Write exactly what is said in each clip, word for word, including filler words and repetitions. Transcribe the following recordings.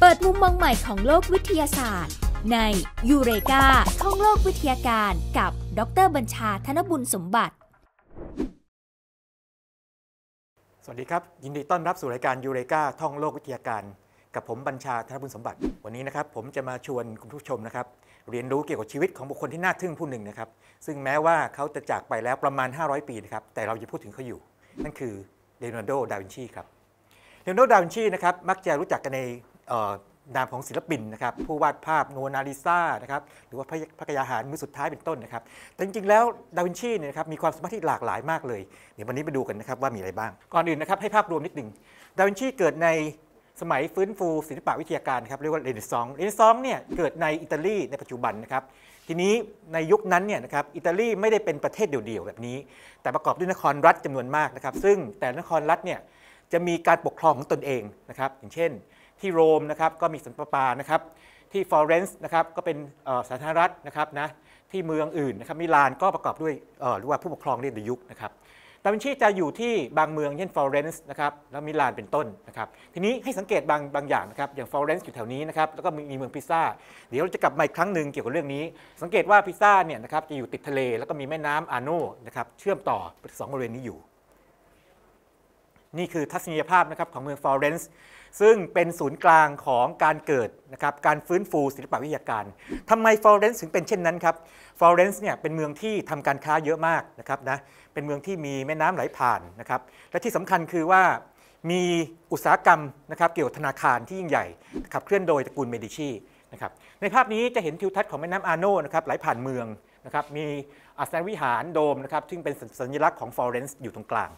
ปิดมุมมองใหม่ของโลกวิทยาศาสตร์ในยูเรกาท่องโลกวิทยาการกับดร.บัญชา ธนบุญสมบัติสวัสดีครับยินดีต้อนรับสู่รายการยูเรกาท่องโลกวิทยาการกับผมบัญชา ธนบุญสมบัติวันนี้นะครับผมจะมาชวนคุณผู้ชมนะครับเรียนรู้เกี่ยวกับชีวิตของบุคคลที่น่าทึ่งผู้หนึ่งนะครับซึ่งแม้ว่าเขาจะจากไปแล้วประมาณห้าร้อยปีนะครับแต่เราจะพูดถึงเขาอยู่นั่นคือเลโอนาร์โด ดาวินชีครับเลโอนาร์โด ดาวินชีนะครับมักจะรู้จักกันในนามของศิลปินนะครับผู้วาดภาพโมนาลิซานะครับหรือว่าพระกยาหารมื้อสุดท้ายเป็นต้นนะครับแต่จริงๆแล้วดาวินชีเนี่ยนะครับมีความสามารถที่หลากหลายมากเลยเดี๋ยววันนี้ไปดูกันนะครับว่ามีอะไรบ้างก่อนอื่นนะครับให้ภาพรวมนิดหนึ่งดาวินชีเกิดในสมัยฟื้นฟูศิลปวิทยาการครับเรียกว่าเรเนซองส์เรเนซองส์เนี่ยเกิดในอิตาลีในปัจจุบันนะครับทีนี้ในยุคนั้นเนี่ยนะครับอิตาลีไม่ได้เป็นประเทศเดี่ยวๆแบบนี้แต่ประกอบด้วยนครรัฐจำนวนมากนะครับซึ่งแต่นครรัฐเนี่ยจะมีการปกครองของตนเองนะครับอย่างเช่นที่โรมนะครับก็มีสันปานะครับที่ฟลอเรนซ์นะครับก็เป็นสาธารณรัฐนะครับนะที่เมืองอื่นนะครับมิลานก็ประกอบด้วยหรือว่าผู้ปกครองเรียกในยุคนะครับดาวินชีจะอยู่ที่บางเมืองเช่นฟลอเรนซ์นะครับแล้วมิลานเป็นต้นนะครับทีนี้ให้สังเกตบางบางอย่างนะครับอย่างฟลอเรนซ์อยู่แถวนี้นะครับแล้วก็มีเมืองพิซซ่าเดี๋ยวเราจะกลับมาอีกครั้งหนึ่งเกี่ยวกับเรื่องนี้สังเกตว่าพิซซ่าเนี่ยนะครับจะอยู่ติดทะเลแล้วก็มีแม่น้ำอาโนนะครับเชื่อมต่อสองบริเวณนี้อยู่นี่คือทัศนียภาพนะครับของเมืองฟลอเรนซ์ซึ่งเป็นศูนย์กลางของการเกิดนะครับการฟื้นฟูศิลปวิทยาการทำไมฟลอเรนซ์ถึงเป็นเช่นนั้นครับฟลอเรนซ์เนี่ยเป็นเมืองที่ทำการค้าเยอะมากนะครับนะเป็นเมืองที่มีแม่น้ำไหลผ่านนะครับและที่สำคัญคือว่ามีอุตสาหกรรมนะครับเกี่ยวกับธนาคารที่ยิ่งใหญ่ขับเคลื่อนโดยตระกูลเมดิชีนะครับในภาพนี้จะเห็นทิวทัศน์ของแม่น้ำอาโนนะครับไหลผ่านเมืองนะครับมีอาสนวิหารโดมนะครับซึ่งเป็นสัญลักษณ์ของฟลอเรนซ์อยู่ตรงกลาง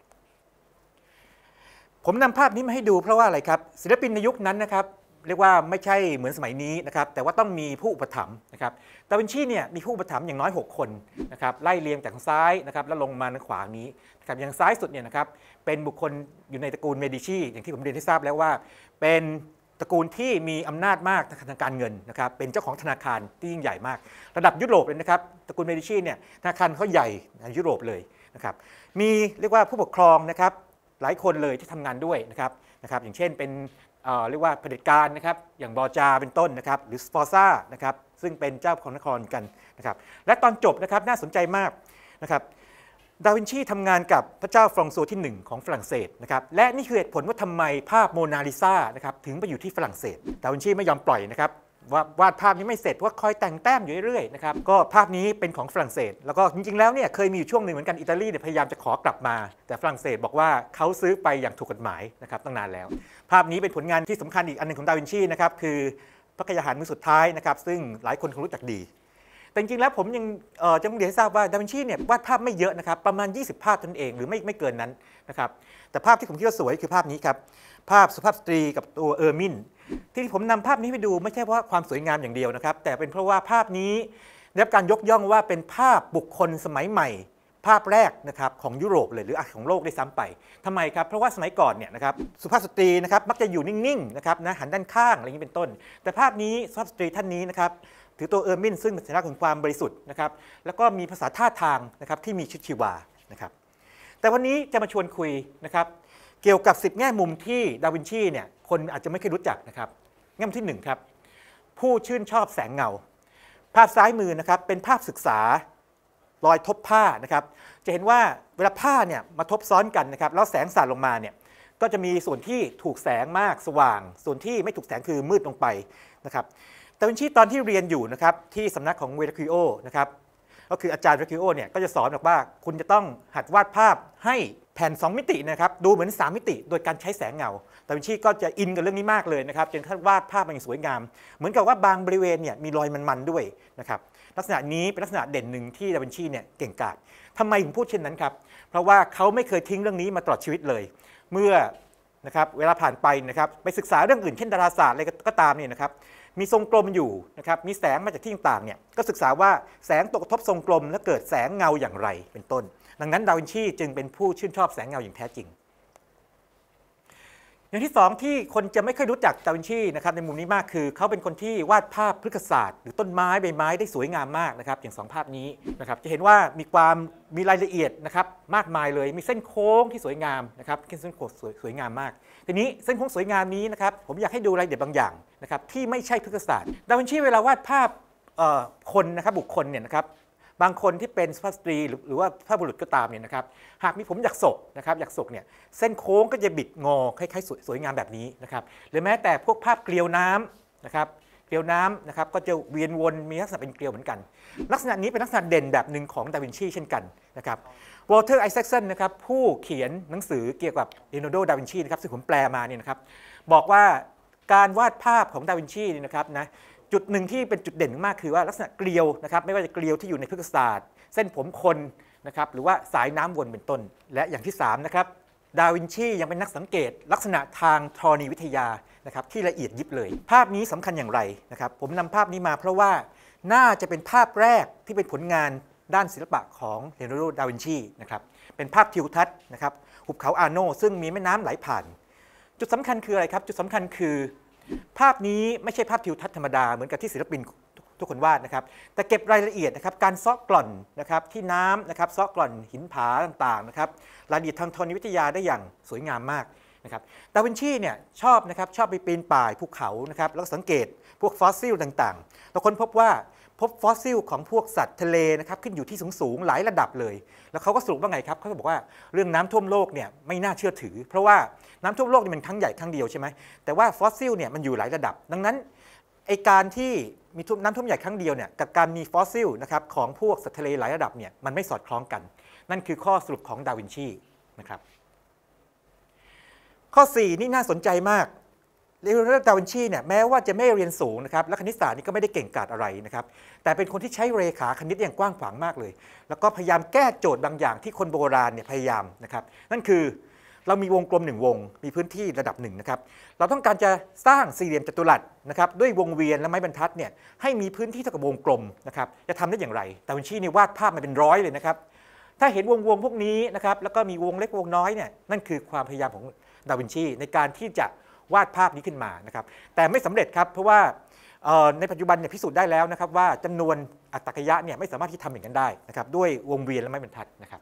ผมนำภาพนี้มาให้ดูเพราะว่าอะไรครับศิลปินในยุคนั้นนะครับเรียกว่าไม่ใช่เหมือนสมัยนี้นะครับแต่ว่าต้องมีผู้อุปถัมภ์นะครับดาวินชีเนี่ยมีผู้อุปถัมภ์อย่างน้อยหกคนนะครับไล่เรียงจากทางซ้ายนะครับแล้วลงมาทางขวานี้นะครับอย่างซ้ายสุดเนี่ยนะครับเป็นบุคคลอยู่ในตระกูลเมดิชีอย่างที่ผมเรียนให้ทราบแล้วว่าเป็นตระกูลที่มีอำนาจมากทางการเงินนะครับเป็นเจ้าของธนาคารที่ยิ่งใหญ่มากระดับยุโรปเลยนะครับตระกูลเมดิชีเนี่ยธนาคารเขาใหญ่ในยุโรปเลยนะครับมีเรียกว่าผู้ปกครองนะครับหลายคนเลยที่ทำงานด้วยนะครับนะครับอย่างเช่นเป็นเอ่อเรียกว่าเผด็จการนะครับอย่างบอจาเป็นต้นนะครับหรือสปอร์ซ่านะครับซึ่งเป็นเจ้าของนครกันนะครับและตอนจบนะครับน่าสนใจมากนะครับดาวินชีทำงานกับพระเจ้าฟรองโซที่หนึ่งของฝรั่งเศสนะครับและนี่คือเหตุผลว่าทำไมภาพโมนาลิซานะครับถึงไปอยู่ที่ฝรั่งเศสดาวินชีไม่ยอมปล่อยนะครับว่าวาดภาพนี้ไม่เสร็จเพราะคอยแต่งแต้มอยู่เรื่อยๆนะครับก็ภาพนี้เป็นของฝรั่งเศสแล้วก็จริงๆแล้วเนี่ยเคยมีอยู่ช่วงหนึ่งเหมือนกันอิตาลีเนี่ยพยายามจะขอกลับมาแต่ฝรั่งเศสบอกว่าเขาซื้อไปอย่างถูกกฎหมายนะครับตั้งนานแล้วภาพนี้เป็นผลงานที่สำคัญอีกอันหนึ่งของดาวินชีนะครับคือพระกยาหารมื้อสุดท้ายนะครับซึ่งหลายคนคงรู้จักดีแต่จริงๆแล้วผมยังจะเรียนให้ทราบว่าดาวินชีเนี่ยวาดภาพไม่เยอะนะครับประมาณยี่สิบภาพเท่านั้นเองหรือไม่ไม่เกินนั้นนะครับแต่ภาพที่ผมคิดว่าสวยคือภาพนี้ครับภาพสุภาพสตรีกับตัวเออร์มินที่ผมนำภาพนี้ไปดูไม่ใช่เพราะความสวยงามอย่างเดียวนะครับแต่เป็นเพราะว่าภาพนี้ได้รับการยกย่องว่าเป็นภาพบุคคลสมัยใหม่ภาพแรกนะครับของยุโรปเลยหรือของโลกได้ซ้ำไปทำไมครับเพราะว่าสมัยก่อนเนี่ยนะครับสุภาพสตรีนะครับมักจะอยู่นิ่งๆนะครับนะหันด้านข้างอะไรอย่างนี้เป็นต้นแต่ภาพนี้สุภาพสตรีท่านนี้นะครับถือตัวเออร์มินซึ่งเป็นสัญลักษณ์ของความบริสุทธิ์นะครับแล้วก็มีภาษาท่าทางนะครับที่มีชีวิตชีวานะครับแต่วันนี้จะมาชวนคุยนะครับเกี่ยวกับสิบแง่มุมที่ดาวินชีเนี่ยคนอาจจะไม่เคยรู้จักนะครับแง่มุมที่หนึ่งครับผู้ชื่นชอบแสงเงาภาพซ้ายมือนะครับเป็นภาพศึกษารอยทบผ้านะครับจะเห็นว่าเวลาผ้าเนี่ยมาทบซ้อนกันนะครับแล้วแสงสาดลงมาเนี่ยก็จะมีส่วนที่ถูกแสงมากสว่างส่วนที่ไม่ถูกแสงคือมืดลงไปนะครับดาวินชีตอนที่เรียนอยู่นะครับที่สำนักของเวราคิโอนะครับก็คืออาจารย์เวราคิโอเนี่ยก็จะสอนบอกว่าคุณจะต้องหัดวาดภาพให้แผ่นสองมิตินะครับดูเหมือนสามมิติโดยการใช้แสงเงาดาวินชีก็จะอินกับเรื่องนี้มากเลยนะครับจนท่านวาดภาพมันอย่างสวยงามเหมือนกับว่าบางบริเวณเนี่ยมีรอยมันๆด้วยนะครับลักษณะนี้เป็นลักษณะเด่นหนึ่งที่ดาวินชีเนี่ยเก่งกาจทำไมถึงพูดเช่นนั้นครับเพราะว่าเขาไม่เคยทิ้งเรื่องนี้มาตลอดชีวิตเลยเมื่อนะครับเวลาผ่านไปนะครับไปศึกษาเรื่องอื่นเช่นดาราศาสตร์อะไรก็ตามเนี่ยนะครับมีทรงกลมอยู่นะครับมีแสงมาจากที่ต่างๆเนี่ยก็ศึกษาว่าแสงตกกระทบทรงกลมและเกิดแสงเงาอย่างไรเป็นต้นดังนั้นดาวินชีจึงเป็นผู้ชื่นชอบแสงเงาอย่างแท้จริงอย่างที่สองที่คนจะไม่ค่อยรู้จักดาวินชีนะครับในมุมนี้มากคือเขาเป็นคนที่วาดภาพพฤกษศาสตร์หรือต้นไม้ใบไม้ได้สวยงามมากนะครับอย่างสองภาพนี้นะครับจะเห็นว่ามีความมีรายละเอียดนะครับมากมายเลยมีเส้นโค้งที่สวยงามนะครับเส้นโค้งสวยสวยงามมากทีนี้เส้นโค้งสวยงามนี้นะครับผมอยากให้ดูรายละเอียดบางอย่างนะครับที่ไม่ใช่พฤกษศาสตร์ดาวินชีเวลาวาดภาพคนนะครับบุคคลเนี่ยนะครับบางคนที่เป็นสุภาพสตรีหรือว่าสุภาพบุรุษก็ตามเนี่ยนะครับหากมีผมอยากศกนะครับอยากศกเนี่ยเส้นโค้งก็จะบิดงอคล้ายๆสวยสวยงามแบบนี้นะครับหรือแม้แต่พวกภาพเกลียวน้ำนะครับเกลียวน้ำนะครับก็จะเวียนวนมีลักษณะเป็นเกลียวเหมือนกันลักษณะนี้เป็นลักษณะเด่นแบบหนึ่งของดาวินชีเช่นกันนะครับวอลเตอร์ไอแซคสันนะครับผู้เขียนหนังสือเกี่ยวกับเลโอนาร์โด ดาวินชีนะครับซึ่งผมแปลมาเนี่ยนะครับบอกว่าการวาดภาพของดาวินชีนี่นะครับนะจุดหนึ่งที่เป็นจุดเด่นมากคือว่าลักษณะเกลียวนะครับไม่ว่าจะเกลียวที่อยู่ในพฤกษศาสตร์เส้นผมคนนะครับหรือว่าสายน้ำวนเป็นต้นและอย่างที่สามนะครับดาวินชียังเป็นนักสังเกตลักษณะทางธรณีวิทยานะครับที่ละเอียดยิบเลยภาพนี้สำคัญอย่างไรนะครับผมนำภาพนี้มาเพราะว่าน่าจะเป็นภาพแรกที่เป็นผลงานด้านศิลปะของเลโอนาร์โด ดาวินชีนะครับเป็นภาพทิวทัศน์นะครับหุบเขาอาโนซึ่งมีแม่น้ำไหลผ่านจุดสำคัญคืออะไรครับจุดสำคัญคือภาพนี้ไม่ใช่ภาพทิวทัศน์ธรรมดาเหมือนกับที่ศิลปินทุกคนวาดนะครับแต่เก็บรายละเอียดนะครับการเซาะกร่อนนะครับที่น้ำนะครับเซาะกร่อนหินผาต่างๆนะครับรายละเอียดทางธรณีวิทยาได้อย่างสวยงามมากนะครับดาวินชีเนี่ยชอบนะครับชอบไปปีนป่ายภูเขานะครับแล้วสังเกตพวกฟอสซิลต่างๆเราค้นพบว่าพบฟอสซิลของพวกสัตว์ทะเลนะครับขึ้นอยู่ที่สูงๆหลายระดับเลยแล้วเขาก็สรุปว่าไงครับเขาบอกว่าเรื่องน้ำท่วมโลกเนี่ยไม่น่าเชื่อถือเพราะว่าน้ำท่วมโลกนี่มันครั้งใหญ่ครั้งเดียวใช่ไหมแต่ว่าฟอสซิลเนี่ยมันอยู่หลายระดับดังนั้นไอการที่มีน้ำท่วมใหญ่ครั้งเดียวเนี่ยกับการมีฟอสซิลนะครับของพวกสัตว์ทะเลหลายระดับเนี่ยมันไม่สอดคล้องกันนั่นคือข้อสรุปของดาวินชีนะครับข้อสี่นี่น่าสนใจมากเลโอนาร์โด ดาวินชีเนี่ยแม้ว่าจะไม่เรียนสูงนะครับและคณิตศาสตร์นี่ก็ไม่ได้เก่งกาจอะไรนะครับแต่เป็นคนที่ใช้เรขาคณิตอย่างกว้างขวางมากเลยแล้วก็พยายามแก้โจทย์บางอย่างที่คนโบราณเนี่ยพยายามนะครับนั่นคือเรามีวงกลมหนึ่งวงมีพื้นที่ระดับหนึ่งนะครับเราต้องการจะสร้างสี่เหลี่ยมจัตุรัสนะครับด้วยวงเวียนและไม้บรรทัดเนี่ยให้มีพื้นที่เท่ากับวงกลมนะครับจะทำได้อย่างไรดาวินชีนี่วาดภาพมาเป็นร้อยเลยนะครับถ้าเห็นวงวงพวกนี้นะครับแล้วก็มีวงเล็กวงน้อยเนี่ยนั่นคือความพยายามของดาวินชีในการที่จะวาดภาพนี้ขึ้นมานะครับแต่ไม่สำเร็จครับเพราะว่าในปัจจุบันเนี่ยพิสูจน์ได้แล้วนะครับว่าจำนวนอัตตกยะเนี่ยไม่สามารถที่ทำอย่างนั้นได้นะครับด้วยวงเวียนและไม้บรรทัดนะครับ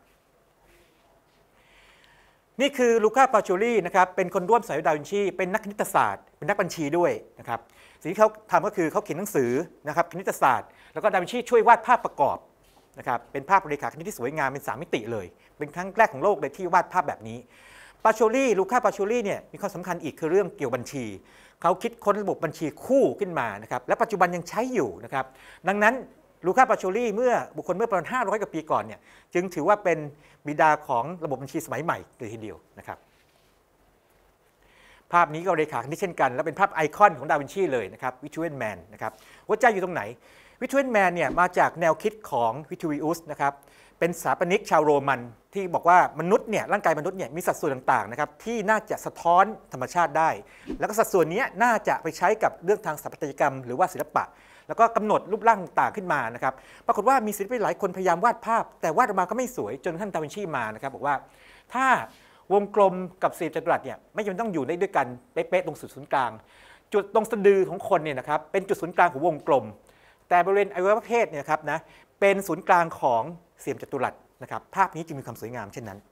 นี่คือลูก้า ปาโชลีนะครับเป็นคนร่วมสายดาวินชีเป็นนักคณิตศาสตร์เป็นนักบัญชีด้วยนะครับสิ่งที่เขาทำก็คือเขาเขียนหนังสือนะครับคณิตศาสตร์แล้วก็ดาวินชีช่วยวาดภาพประกอบนะครับเป็นภาพเรขาคณิตที่สวยงามเป็นสามมิติเลยเป็นครั้งแรกของโลกเลยที่วาดภาพแบบนี้ปาโชลีลูก้า ปาโชลีเนี่ยมีความสำคัญอีกคือเรื่องเกี่ยวบัญชีเขาคิดค้นระบบบัญชีคู่ขึ้นมานะครับและปัจจุบันยังใช้อยู่นะครับดังนั้นลูก้า ปาโชลีเมื่อบุคคลเมื่อประมาณห้าร้อยกว่าปีก่อนเนี่ยจึงถือว่าเป็นบิดาของระบบบัญชีสมัยใหม่เลยทีเดียวนะครับภาพนี้ก็เรขาคณิตเช่นกันและเป็นภาพไอคอนของดาวินชีเลยนะครับวิทูเอนแมนนะครับหัวใจอยู่ตรงไหนวิทูเอนแมนเนี่ยมาจากแนวคิดของวิทูวิอุสนะครับเป็นสถาปนิกชาวโรมันที่บอกว่ามนุษย์เนี่ยร่างกายมนุษย์เนี่ยมีสัดส่วนต่างๆนะครับที่น่าจะสะท้อนธรรมชาติได้แล้วก็สัดส่วนนี้น่าจะไปใช้กับเรื่องทางสถาปัตยกรรมหรือว่าศิลปะแล้วก็กำหนดรูปร่างต่างขึ้นมานะครับปรากฏว่ามีศิลปินหลายคนพยายามวาดภาพแต่วาดออกมาก็ไม่สวยจนท่านดาวินชีมานะครับบอกว่าถ้าวงกลมกับสี่จัตุรัสเนี่ยไม่จำเป็นต้องอยู่ได้ด้วยกันเป๊ะๆตรงจุดศูนย์กลางจุดตรงสะดือของคนเนี่ยนะครับเป็นจุดศูนย์กลางของวงกลมแต่บริเวณอวัยวะเพศเนี่ยครับนะเป็นศูนย์กลางของสี่เหลี่ยมจัตุรัสนะครับภาพนี้จึงมีความสวยงามเช่นนั้น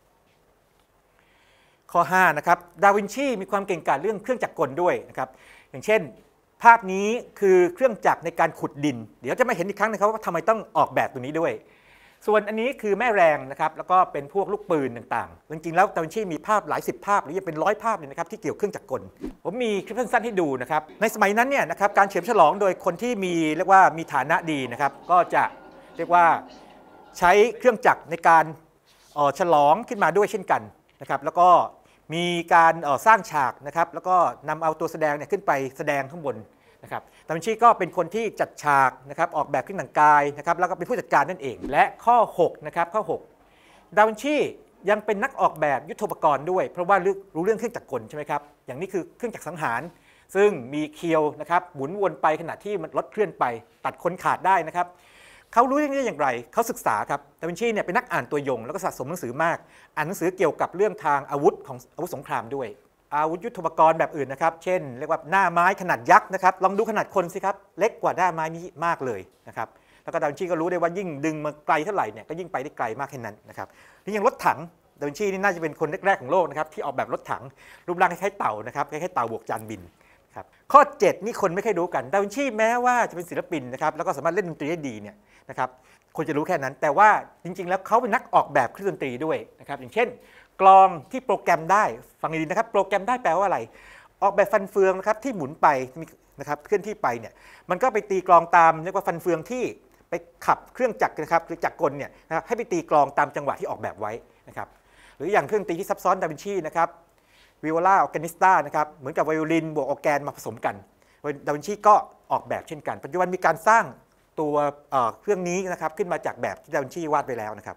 ข้อห้านะครับดาวินชีมีความเก่งกาจเรื่องเครื่องจักรกลด้วยนะครับอย่างเช่นภาพนี้คือเครื่องจักรในการขุดดินเดี๋ยวจะมาเห็นอีกครั้งนะครับว่าทำไมต้องออกแบบตัวนี้ด้วยส่วนอันนี้คือแม่แรงนะครับแล้วก็เป็นพวกลูกปืนต่างๆจริงๆแล้วดาวินชีมีภาพหลายสิบภาพหรือจะเป็นร้อยภาพเลยนะครับที่เกี่ยวเครื่องจักรกลผมมีคลิปสั้นๆให้ดูนะครับในสมัยนั้นเนี่ยนะครับการเฉลิมฉลองโดยคนที่มีเรียกว่ามีฐานะดีนะครับก็จะเรียกว่าใช้เครื่องจักรในการฉลองขึ้นมาด้วยเช่นกันนะครับแล้วก็มีการสร้างฉากนะครับแล้วก็นำเอาตัวแสดงเนี่ยขึ้นไปแสดงข้างบนนะครับดาวินชีก็เป็นคนที่จัดฉากนะครับออกแบบเครื่องแต่งกายนะครับแล้วก็เป็นผู้จัดการนั่นเองและข้อหกนะครับข้อหกดาวินชียังเป็นนักออกแบบยุทโธปกรณ์ด้วยเพราะว่ารู้เรื่องเครื่องจักรกลใช่ไหมครับอย่างนี้คือเครื่องจักรสังหารซึ่งมีเคียวนะครับหมุนวนไปขณะที่มันรถเคลื่อนไปตัดคนขาดได้นะครับเขารู้เรื่องนี้อย่างไรเขาศึกษาครับดาวินชีเนี่ยเป็นนักอ่านตัวยงแล้วก็สะสมหนังสือมากอ่านหนังสือเกี่ยวกับเรื่องทางอาวุธของอาวุธสงครามด้วยอาวุธยุทโธปกรณ์แบบอื่นนะครับเช่นเรียกว่าหน้าไม้ขนาดยักษ์นะครับลองดูขนาดคนสิครับเล็กกว่าหน้าไม้นี้มากเลยนะครับแล้วก็ดาวินชีก็รู้ได้ว่ายิ่งดึงมาไกลเท่าไหร่เนี่ยก็ยิ่งไปได้ไกลมากแค่นั้นนะครับนี่ยังรถถังดาวินชีนี่น่าจะเป็นคนแรกๆของโลกนะครับที่ออกแบบรถถังรูปร่างคล้ายๆเต่านะครับคล้ายๆเต่าบวกจานบินครับข้อเจ็ดนี่คนไม่เคยรู้กันดาวินชีแม้ว่าจะเป็นศิลปินนะครับแล้วก็สามารถเล่นดนตรีได้ดีเนี่ยนะครับคนจะรู้แค่นั้นแต่ว่าจริงๆแล้วเขาเป็นนักออกแบบเครื่องดนตรีด้วยนะครับอย่างเช่นกลองที่โปรแกรมได้ฟังดีๆนะครับโปรแกรมได้แปลว่าอะไรออกแบบฟันเฟืองนะครับที่หมุนไปนะครับเคลื่อนที่ไปเนี่ยมันก็ไปตีกลองตามเรียกว่าฟันเฟืองที่ไปขับเครื่องจักรนะครับหรือจักรกลเนี่ยนะครับให้ไปตีกลองตามจังหวะที่ออกแบบไว้นะครับหรืออย่างเครื่องตีที่ซับซ้อนดาวินชีนะครับวิโอลาออร์แกนิสตานะครับเหมือนกับไวโอลินบวกออร์แกนมาผสมกันดาวินชีก็ออกแบบเช่นกันปัจจุบันมีการสร้างตัวเครื่องนี้นะครับขึ้นมาจากแบบที่ดาวินชีวาดไว้แล้วนะครับ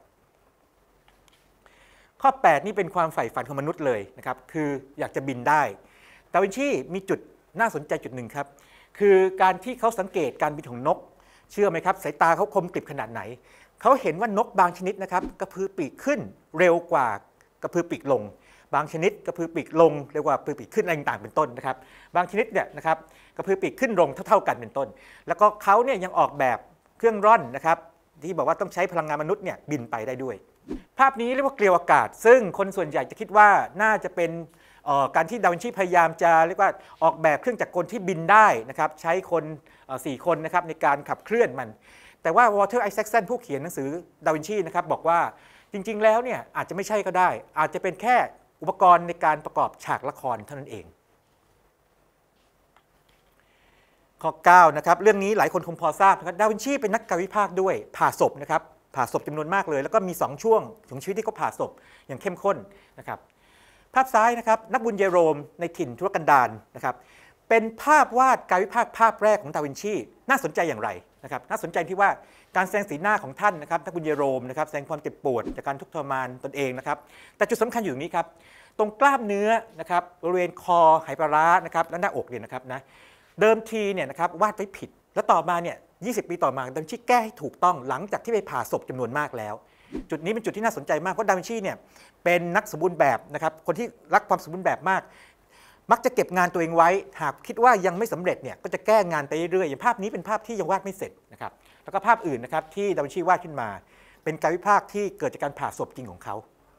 ข้อแปดนี่เป็นความใฝ่ฝันของมนุษย์เลยนะครับคืออยากจะบินได้ดาวินชีมีจุดน่าสนใจจุดหนึ่งครับคือการที่เขาสังเกตการบินของนกเชื่อไหมครับสายตาเขาคมกริบขนาดไหนเขาเห็นว่านกบางชนิดนะครับกระพือปีกขึ้นเร็วกว่ากระพือปีกลงบางชนิดกระพือปีกลงเร็วกว่ากระพือปีกขึ้นอะไรต่างๆเป็นต้นนะครับบางชนิดเนี่ยนะครับกระพือปีกขึ้นลงเท่าๆกันเป็นต้นแล้วก็เขาเนี่ยยังออกแบบเครื่องร่อนนะครับที่บอกว่าต้องใช้พลังงานมนุษย์เนี่ยบินไปได้ด้วยภาพนี้เรียกว่าเกลียวอากาศซึ่งคนส่วนใหญ่จะคิดว่าน่าจะเป็นการที่ดาวินชีพยายามจะเรียกว่าออกแบบเครื่องจักรกลที่บินได้นะครับใช้คนสี่คนนะครับในการขับเคลื่อนมันแต่ว่าวอเตอร์ไอแซคสันผู้เขียนหนังสือดาวินชีนะครับบอกว่าจริงๆแล้วเนี่ยอาจจะไม่ใช่ก็ได้อาจจะเป็นแค่อุปกรณ์ในการประกอบฉากละครเท่านั้นเองข้อเก้านะครับเรื่องนี้หลายคนคงพอทราบนะครับดาวินชีเป็นนักกายวิภาคด้วยผ่าศพนะครับผ่าศพจำนวนมากเลยแล้วก็มีสองช่วงของชีวิตที่เขาผ่าศพอย่างเข้มข้นนะครับภาพซ้ายนะครับนักบุญเยโรมในถิ่นทุรกันดารนะครับเป็นภาพวาดกายวิภาคภาพแรกของดาวินชีน่าสนใจอย่างไรนะครับน่าสนใจที่ว่าการแสดงสีหน้าของท่านนะครับนักบุญเยโรมนะครับแสดงความเจ็บปวดจากการทุกข์ทรมานตนเองนะครับแต่จุดสำคัญอยู่ตรงนี้ครับตรงกล้ามเนื้อนะครับบริเวณคอไหปลาร้านะครับและหน้าอกเนี่ยนะครับนะเดิมทีเนี่ยนะครับวาดไว้ผิดแล้วต่อมาเนี่ยยี่สิบปีต่อมาดาวินชีแก้ให้ถูกต้องหลังจากที่ไปผ่าศพจำนวนมากแล้วจุดนี้เป็นจุดที่น่าสนใจมากเพราะดาวินชีเนี่ยเป็นนักสมบูรณ์แบบนะครับคนที่รักความสมบูรณ์แบบมากมักจะเก็บงานตัวเองไว้หากคิดว่ายังไม่สำเร็จเนี่ยก็จะแก้งานไปเรื่อยๆอย่างภาพนี้เป็นภาพที่ยังวาดไม่เสร็จนะครับแล้วก็ภาพอื่นนะครับที่ดาวินชีวาดขึ้นมาเป็นกายวิภาคที่เกิดจากการผ่าศพจริงของเขา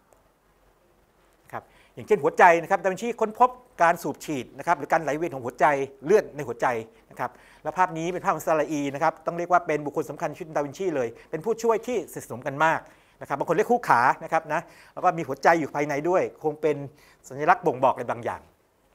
ครับอย่างเช่นหัวใจนะครับดาวินชีค้นพบการสูบฉีดนะครับหรือการไหลเวียนของหัวใจเลือดในหัวใจนะครับและภาพนี้เป็นภาพของซาลาอีนะครับต้องเรียกว่าเป็นบุคคลสำคัญในชีวิตดาวินชีเลยเป็นผู้ช่วยที่สนิทสนมกันมากนะครับบางคนเรียกคู่ขานะครับนะแล้วก็มีหัวใจอยู่ภายในด้วยคงเป็นสัญลักษณ์บ่งบอกอะไรบางอย่าง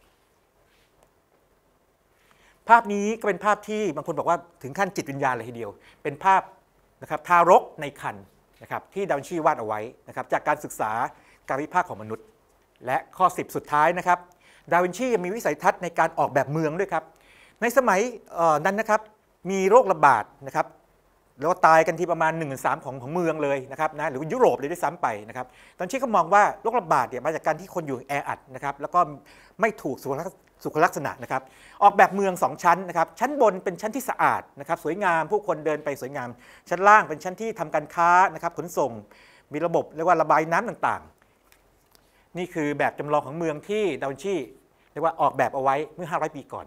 ภาพนี้ก็เป็นภาพที่บางคนบอกว่าถึงขั้นจิตวิญญาณเลยทีเดียวเป็นภาพนะครับทารกในครรภ์นะครับที่ดาวินชีวาดเอาไว้นะครับจากการศึกษากายวิภาคของมนุษย์และข้อสิบสุดท้ายนะครับดาวินชียังมีวิสัยทัศน์ในการออกแบบเมืองด้วยครับในสมัยนั้นนะครับมีโรคระบาดนะครับแล้วตายกันที่ประมาณหนึ่งในสามของของเมืองเลยนะครับนะหรือยุโรปเลยด้วยซ้ำไปนะครับตอนที่เขามองว่าโรคระบาดเนี่ยมาจากการที่คนอยู่แออัดนะครับแล้วก็ไม่ถูกสุขลักษณะนะครับออกแบบเมืองสองชั้นนะครับชั้นบนเป็นชั้นที่สะอาดนะครับสวยงามผู้คนเดินไปสวยงามชั้นล่างเป็นชั้นที่ทำการค้านะครับขนส่งมีระบบเรียกว่าระบายน้ำต่างๆนี่คือแบบจำลองของเมืองที่ดาวินชีเรียกว่าออกแบบเอาไว้เมื่อห้าร้อยปีก่อน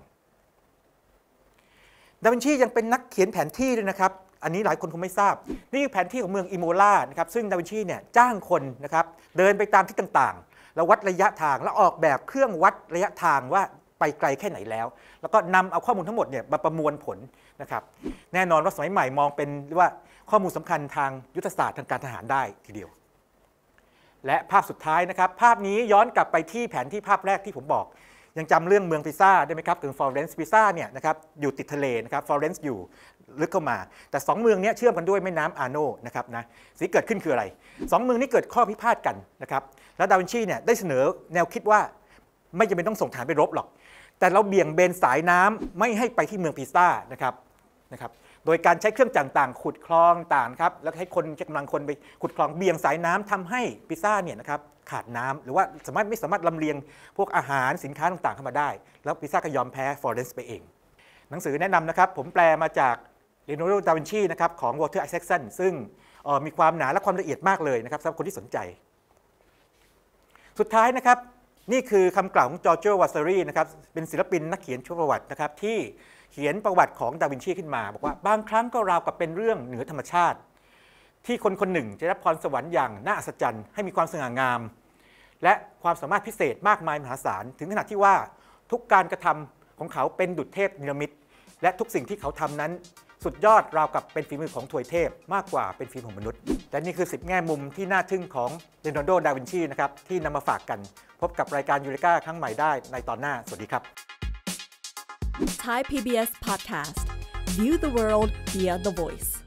ดาวินชียังเป็นนักเขียนแผนที่ด้วยนะครับอันนี้หลายคนคงไม่ทราบนี่คือแผนที่ของเมืองอิโมลานะครับซึ่งดาวินชีเนี่ยจ้างคนนะครับเดินไปตามทิศต่างๆแล้ววัดระยะทางแล้วออกแบบเครื่องวัดระยะทางว่าไปไกลแค่ไหนแล้วแล้วก็นำเอาข้อมูลทั้งหมดเนี่ยมาประมวลผลนะครับแน่นอนว่าสมัยใหม่มองเป็นว่าข้อมูลสำคัญทางยุทธศาสตร์ทางการทหารได้ทีเดียวและภาพสุดท้ายนะครับภาพนี้ย้อนกลับไปที่แผนที่ภาพแรกที่ผมบอกยังจำเรื่องเมืองปิซ่าได้ไหมครับถึงฟลอเรนซ์ปิซ่าเนี่ยนะครับอยู่ติดทะเลนะครับฟลอเรนซ์อยู่ลึกเข้ามาแต่สองเมืองนี้เชื่อมกันด้วยแม่น้ำอาโนนะครับนะสิ่งที่เกิดขึ้นคืออะไรสองเมืองนี้เกิดข้อพิพาทกันนะครับแล้วดาวินชีเนี่ยได้เสนอแนวคิดว่าไม่จำเป็นต้องส่งทหารไปรบหรอกแต่เราเบี่ยงเบนสายน้ำไม่ให้ไปที่เมืองปิซ่านะครับนะครับโดยการใช้เครื่องจักรต่างขุดคลองต่างครับแล้วให้คนกำลังคนไปขุดคลองเบี่ยงสายน้ำทำให้ปิซ่าเนี่ยนะครับขาดน้ำหรือว่าสามารถไม่สามารถลำเลียงพวกอาหารสินค้าต่างๆเข้ามาได้แล้วปิซ่าก็ยอมแพ้ฟลอเรนซ์ไปเองหนังสือแนะนำนะครับผมแปลมาจากเลโอนาร์โด ดาวินชีนะครับของวอเตอร์ ไอแซคสันซึ่งมีความหนาและความละเอียดมากเลยนะครับสำหรับคนที่สนใจสุดท้ายนะครับนี่คือคำกล่าวของจอร์โจ วาซารีนะครับเป็นศิลปินนักเขียนชีวประวัตินะครับที่เขียนประวัติของดาวินชีขึ้นมาบอกว่าบางครั้งก็ราวกับเป็นเรื่องเหนือธรรมชาติที่คนคนหนึ่งจะรับพรสวรรค์อย่างน่าอัศจรรย์ให้มีความสง่างามและความสามารถพิเศษมากมายมหาศาลถึงขนาดที่ว่าทุกการกระทำของเขาเป็นดุจเทพนิรมิตและทุกสิ่งที่เขาทำนั้นสุดยอดราวกับเป็นฝีมือของทวยเทพมากกว่าเป็นฝีมือของมนุษย์และนี่คือสิบแง่มุมที่น่าทึ่งของเลโอนาร์โด ดาวินชีนะครับที่นำมาฝากกันพบกับรายการยูเรกาครั้งใหม่ได้ในตอนหน้าสวัสดีครับ Thai พี บี เอส Podcast View the world via the voice